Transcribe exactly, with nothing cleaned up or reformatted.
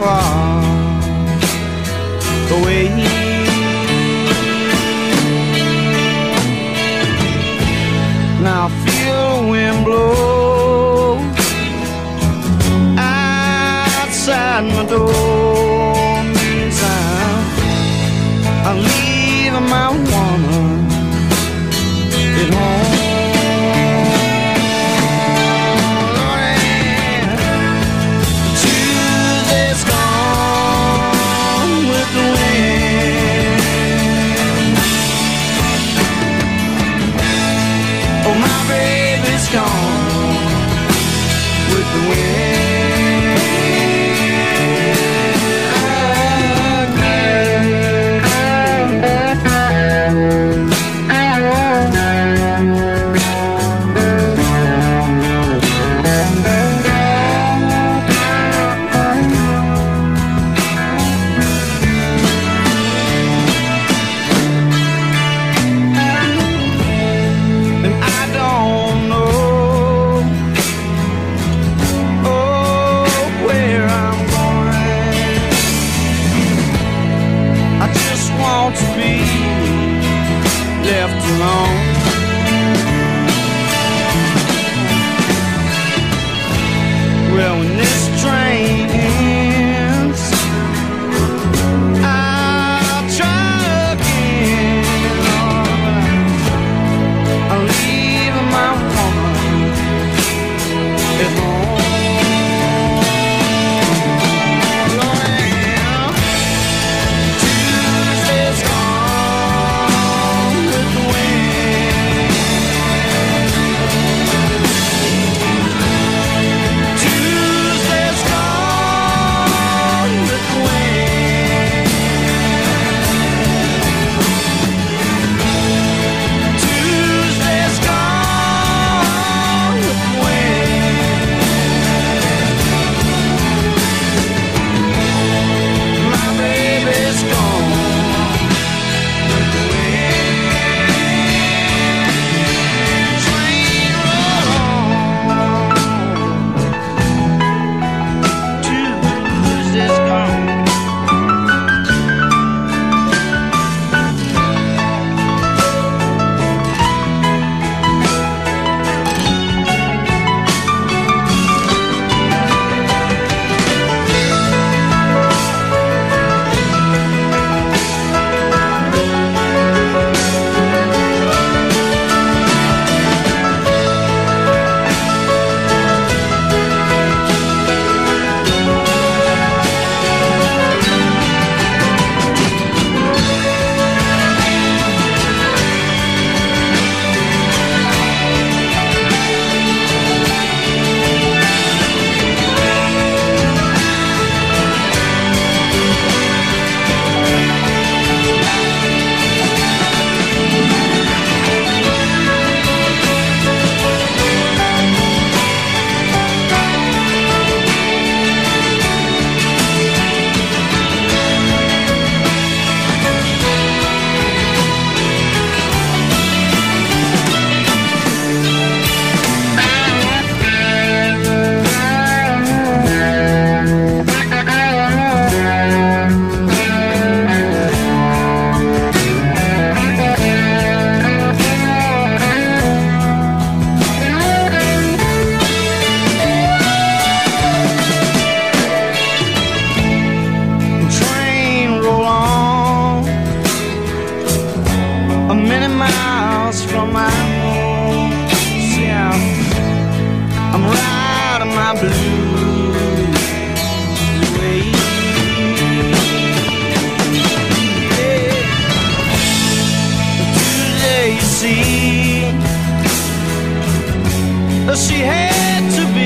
far away. Now I feel the wind blow outside my door. Means I'm, I'm leaving my woman at home. Tuesday's gone with the wind. Oh, my baby's gone with the wind. Well, when this train ends, I'll try again. I'm leaving my woman at home. Lord, yeah. Tuesday's gone with the wind. Tuesday's gone with the wind. Tuesday's gone with the wind. My baby's gone with the wind. Train roll on. Tuesday's gone. Train roll on a many miles from my home. See, I'm, I'm riding my blues away. Yeah. Tuesday, you see, she had to be